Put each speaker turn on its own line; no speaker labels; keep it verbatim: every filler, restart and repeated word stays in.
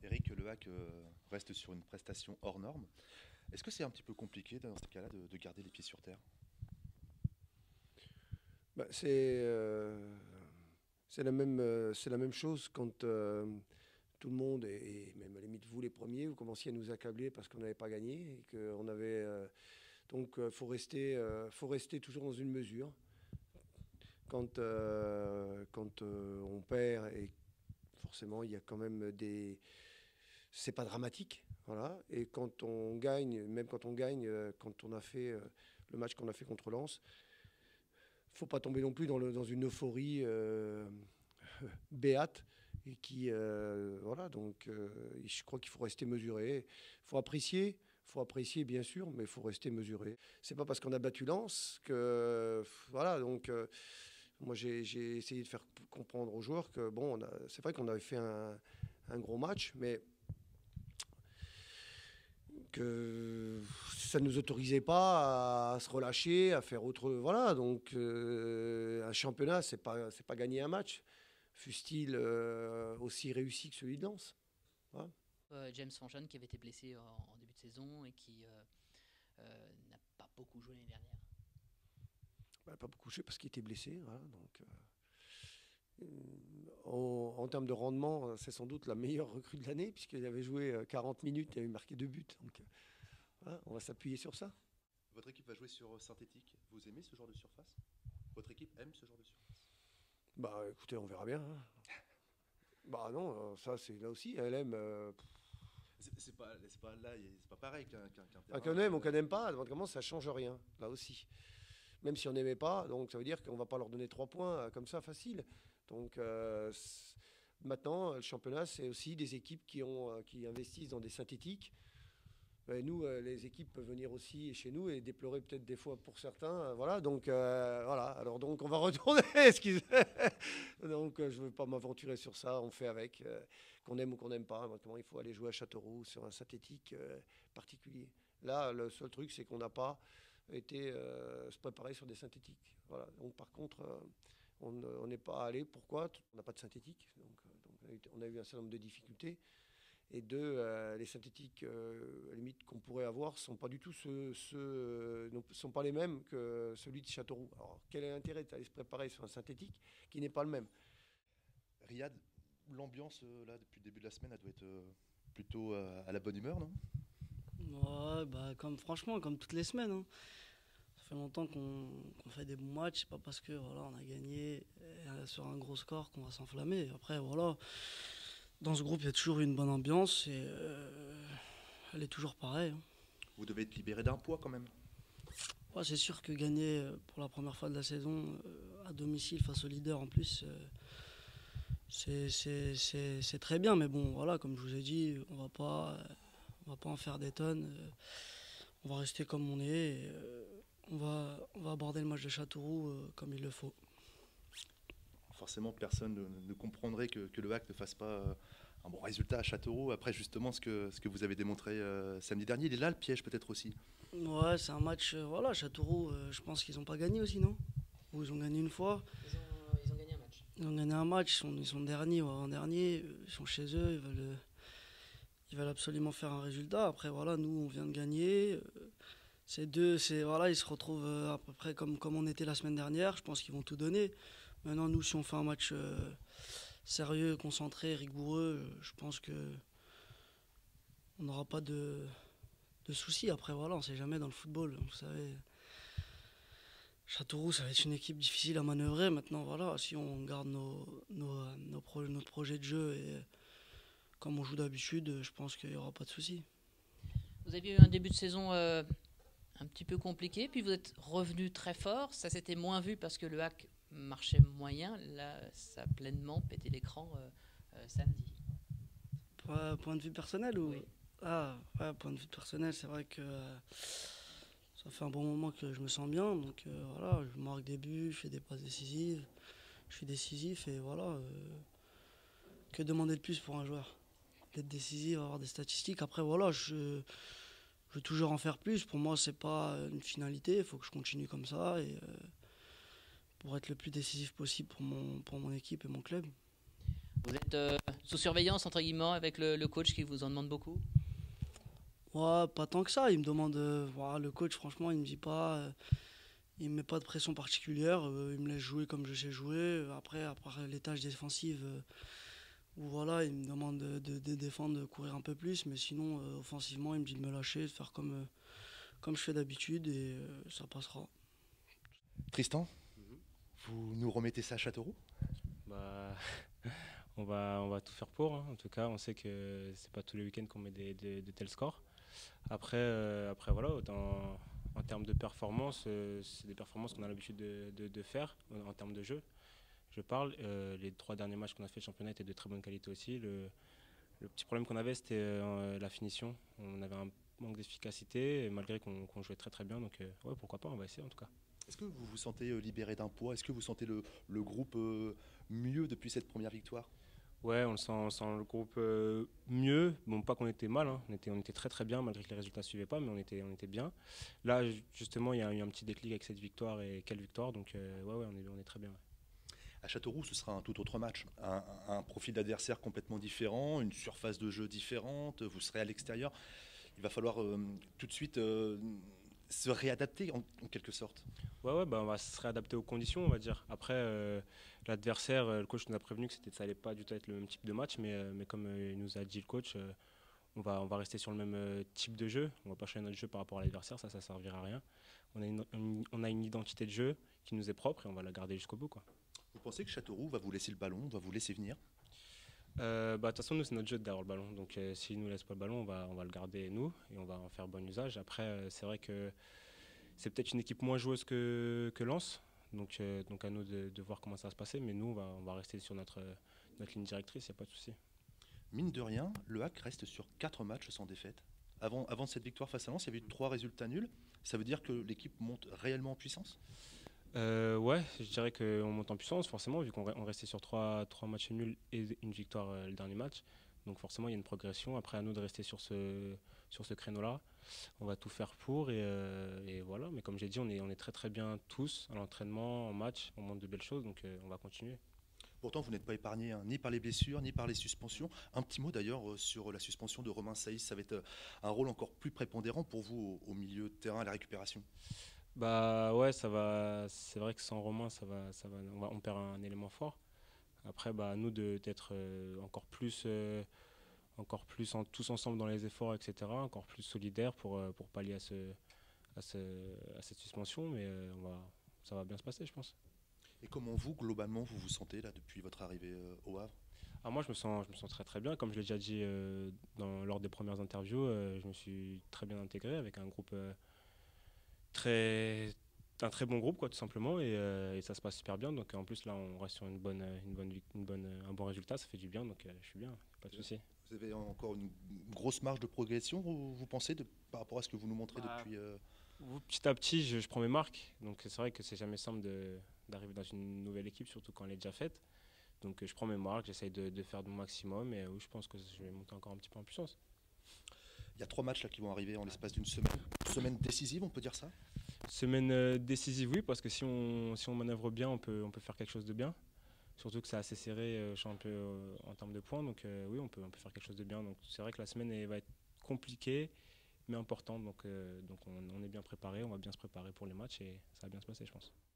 Eric, Le Hack euh, reste sur une prestation hors norme. Est-ce que c'est un petit peu compliqué dans ce cas-là de, de garder les pieds sur terre?
Bah, c'est euh, c'est la même, euh, c'est la même chose quand euh, tout le monde, et, et même à la limite vous les premiers, vous commenciez à nous accabler parce qu'on n'avait pas gagné et qu'on avait. Euh, donc il faut rester, euh, faut rester toujours dans une mesure. Quand, euh, quand euh, on perd, et forcément il y a quand même des. C'est pas dramatique, voilà. Et quand on gagne, même quand on gagne, euh, quand on a fait euh, le match qu'on a fait contre Lens, faut pas tomber non plus dans, le, dans une euphorie euh, béate et qui euh, voilà, donc euh, je crois qu'il faut rester mesuré, il faut apprécier, faut apprécier bien sûr, mais il faut rester mesuré. C'est pas parce qu'on a battu Lens que voilà, donc euh, moi j'ai j'ai essayé de faire comprendre aux joueurs que bon, on a- c'est vrai qu'on avait fait un, un gros match, mais que ça ne nous autorisait pas à se relâcher, à faire autre. Voilà, donc euh, un championnat, c'est pas, c'est pas gagner un match, fût-il euh, aussi réussi que celui de Lens. Voilà.
Euh, James Fanchon qui avait été blessé en, en début de saison et qui euh, euh, n'a pas beaucoup joué l'année dernière.
Bah, pas beaucoup joué parce qu'il était blessé. Voilà, donc, euh, en, en termes de rendement, c'est sans doute la meilleure recrue de l'année, puisqu'il avait joué quarante minutes et avait marqué deux buts. Donc voilà, on va s'appuyer sur ça.
Votre équipe va jouer sur synthétique. Vous aimez ce genre de surface? Votre équipe aime ce genre de surface?
Bah écoutez, on verra bien. Hein. Bah non, ça c'est là aussi, elle aime. Euh,
C'est c'est pas, c'est pas là, c'est pas pareil qu'un qu'un qu'un
Enfin,
terrain.
qu'on aime ou
euh,
qu'on n'aime pas, comment ça change rien, là aussi. Même si on n'aimait pas, donc ça veut dire qu'on va pas leur donner trois points euh, comme ça facile. Donc euh, c'est- maintenant, le championnat, c'est aussi des équipes qui, ont, euh, qui investissent dans des synthétiques. Et nous, euh, les équipes peuvent venir aussi chez nous et déplorer peut-être des fois pour certains. euh, voilà, donc euh, voilà. Alors donc on va retourner. Excusez. Donc euh, je ne veux pas m'aventurer sur ça. On fait avec, euh, qu'on aime ou qu'on n'aime pas. Maintenant, il faut aller jouer à Châteauroux sur un synthétique euh, particulier. Là, le seul truc, c'est qu'on n'a pas été euh, se préparer sur des synthétiques. Voilà. Donc par contre, euh, on ne- on n'est pas allé. Pourquoi? On n'a pas de synthétique. Donc, euh, donc, on a eu- on a eu un certain nombre de difficultés. Et deux, euh, les synthétiques, euh, à la limite, qu'on pourrait avoir, ne sont pas du tout ce, ce, euh, ne sont pas les mêmes que celui de Châteauroux. Alors, quel est l'intérêt d'aller se préparer sur un synthétique qui n'est pas le même?
Riyad, l'ambiance euh, là depuis le début de la semaine, elle doit être euh, plutôt euh, à la bonne humeur, non?
Ouais, bah comme franchement, comme toutes les semaines, hein. Ça fait longtemps qu'on qu'on fait des bons matchs. C'est pas parce que voilà, on a gagné euh, sur un gros score qu'on va s'enflammer. Après, voilà, dans ce groupe, il y a toujours une bonne ambiance et euh, elle est toujours pareille, hein.
Vous devez être libéré d'un poids quand même.
Ouais, c'est sûr que gagner euh, pour la première fois de la saison euh, à domicile face au leader en plus, euh, c'est c'est- c'est- c'est très bien. Mais bon, voilà, comme je vous ai dit, on va pas, euh, on va pas en faire des tonnes. euh, On va rester comme on est. Et, euh, on, va, on va aborder le match de Châteauroux euh, comme il le faut.
Forcément, personne ne, ne comprendrait que, que Le Hack ne fasse pas euh, un bon résultat à Châteauroux. Après, justement, ce que, ce que vous avez démontré euh, samedi dernier, il est là le piège peut-être aussi.
Ouais, c'est un match. Euh, voilà, Châteauroux, euh, je pense qu'ils n'ont pas gagné aussi, non? Ou ils ont gagné une fois.
Ils ont, ils ont gagné un match.
Ils ont gagné un match, ils sont, ils sont derniers ou avant-derniers. euh, Ils sont chez eux, ils veulent, euh, ils veulent absolument faire un résultat. Après, voilà, nous, on vient de gagner. euh, Ces deux, c'est, voilà, ils se retrouvent euh, à peu près comme, comme on était la semaine dernière. Je pense qu'ils vont tout donner. Maintenant, nous, si on fait un match euh, sérieux, concentré, rigoureux, euh, je pense que on n'aura pas de, de soucis. Après, voilà, on ne sait jamais dans le football. Vous savez, Châteauroux, ça va être une équipe difficile à manœuvrer. Maintenant, voilà, si on garde nos, nos, nos pro- notre projet de jeu et comme on joue d'habitude, je pense qu'il n'y aura pas de soucis.
Vous aviez eu un début de saison euh, un petit peu compliqué, puis vous êtes revenu très fort. Ça s'était moins vu parce que le hack marchait moyen. Là, ça a pleinement pété l'écran euh, euh, samedi.
Point, point de vue personnel ou...
Oui.
Ah, ouais, point de vue personnel, c'est vrai que euh, ça fait un bon moment que je me sens bien. Donc euh, voilà, je marque des buts, je fais des passes décisives, je suis décisif et voilà. euh, que demander de plus pour un joueur? D'être décisif, avoir des statistiques. Après, voilà, je, je veux toujours en faire plus. Pour moi, c'est pas une finalité. Il faut que je continue comme ça et euh, pour être le plus décisif possible pour mon, pour mon équipe et mon club.
Vous êtes euh, sous surveillance, entre guillemets, avec le, le coach qui vous en demande beaucoup?
Ouais, pas tant que ça. Il me demande, euh, voilà, le coach, franchement, il me dit pas, euh, il me met pas de pression particulière. Euh, il me laisse jouer comme je sais jouer. Après, après les tâches défensives, euh, où voilà, il me demande de, de- de défendre, de courir un peu plus. Mais sinon, euh, offensivement, il me dit de me lâcher, de faire comme, euh, comme je fais d'habitude et euh, ça passera.
Tristan, vous nous remettez ça à Châteauroux?
Bah, on va, on va tout faire pour, hein. En tout cas, on sait que c'est pas tous les week-ends qu'on met des, des- de tels scores. Après, euh, après voilà, en, en termes de performance, euh, c'est des performances qu'on a l'habitude de, de- de faire en, en termes de jeu. Je parle, euh, les trois derniers matchs qu'on a fait de championnat étaient de très bonne qualité aussi. Le, le petit problème qu'on avait, c'était euh, la finition. On avait un manque d'efficacité, malgré qu'on qu'on jouait très très bien. Donc, euh, ouais, pourquoi pas, on va essayer en tout cas.
Est-ce que vous vous sentez euh, libéré d'un poids? Est-ce que vous sentez le, le groupe euh, mieux depuis cette première victoire?
Ouais, on le sent, on sent le groupe euh, mieux. Bon, pas qu'on était mal, hein. On était, on était très très bien malgré que les résultats ne suivaient pas, mais on était, on était bien. Là, ju- justement, il y a eu un petit déclic avec cette victoire et quelle victoire. Donc, euh, ouais, ouais, on est, on est très bien. Ouais.
À Châteauroux, ce sera un tout autre match, un, un profil d'adversaire complètement différent, une surface de jeu différente, vous serez à l'extérieur. Il va falloir euh, tout de suite euh, se réadapter en, en quelque sorte.
Ouais, ouais, bah, on va se réadapter aux conditions, on va dire. Après, euh, l'adversaire, euh, le coach nous a prévenu que c'était, ça allait pas du tout être le même type de match, mais, euh, mais comme euh, il nous a dit le coach, euh, on va, on va rester sur le même euh, type de jeu. On va pas changer notre jeu par rapport à l'adversaire, ça, ça servira à rien. On a, une, une- on a une identité de jeu qui nous est propre et on va la garder jusqu'au bout, quoi.
Vous pensez que Châteauroux va vous laisser le ballon, va vous laisser venir?
Euh, bah, de toute façon, nous, c'est notre jeu d'avoir le ballon. Donc, euh, s'ils ne nous laissent pas le ballon, on va, on va le garder nous et on va en faire bon usage. Après, euh, c'est vrai que c'est peut-être une équipe moins joueuse que, que Lens. Donc, euh, donc, à nous de, de voir comment ça va se passer. Mais nous, on va, on va rester sur notre, notre ligne directrice, il n'y a pas de souci.
Mine de rien, le H A C reste sur quatre matchs sans défaite. Avant, avant cette victoire face à Lens, il y avait eu trois résultats nuls. Ça veut dire que l'équipe monte réellement en puissance?
Euh, ouais, je dirais qu'on monte en puissance, forcément, vu qu'on re- on restait sur trois, trois matchs nuls et une victoire euh, le dernier match. Donc forcément, il y a une progression. Après, à nous de rester sur ce, sur ce créneau-là. On va tout faire pour et, euh, et voilà. Mais comme j'ai dit, on est, on est très très bien tous à l'entraînement, en match. On montre de belles choses, donc euh, on va continuer.
Pourtant, vous n'êtes pas épargné hein, ni par les blessures, ni par les suspensions. Un petit mot d'ailleurs euh, sur la suspension de Romain Saïs. Ça va être euh, un rôle encore plus prépondérant pour vous au, au milieu de terrain, à la récupération.
Bah ouais, ça va. C'est vrai que sans Romain, ça va, ça va, on va, on perd un élément fort. Après, bah, à nous de- d'être euh, encore plus, euh, encore plus en, tous ensemble dans les efforts, et cetera. Encore plus solidaires pour, euh, pour pallier à, ce, à, ce, à cette suspension. Mais euh, on va, ça va bien se passer, je pense.
Et comment vous, globalement, vous vous sentez là depuis votre arrivée euh, au Havre?
Alors moi, je me sens, je me sens très très bien. Comme je l'ai déjà dit euh, dans, lors des premières interviews, euh, je me suis très bien intégré avec un groupe euh, très, un très bon groupe, quoi, tout simplement, et, euh, et ça se passe super bien. Donc en plus là, on reste sur une bonne, une bonne, vic- une bonne, un bon résultat, ça fait du bien, donc euh, je suis bien, pas de souci.
Vous avez encore une grosse marge de progression, vous, vous pensez, de, par rapport à ce que vous nous montrez
Bah,
depuis euh,
Petit à petit, je, je prends mes marques, donc c'est vrai que c'est jamais simple de, d'arriver dans une nouvelle équipe, surtout quand elle est déjà faite. Donc euh, je prends mes marques, j'essaye de, de faire de mon maximum, et euh, je pense que je vais monter encore un petit peu en puissance.
Il y a trois matchs là qui vont arriver en l'espace d'une semaine. Semaine décisive, on peut dire ça?
Semaine euh, décisive, oui, parce que si on, si on manœuvre bien, on peut, on peut faire quelque chose de bien. Surtout que c'est assez serré euh, je suis un peu, euh, en termes de points, donc euh, oui, on peut, on peut faire quelque chose de bien. Donc c'est vrai que la semaine elle va être compliquée, mais importante, donc, euh, donc on, on est bien préparé, on va bien se préparer pour les matchs et ça va bien se passer, je pense.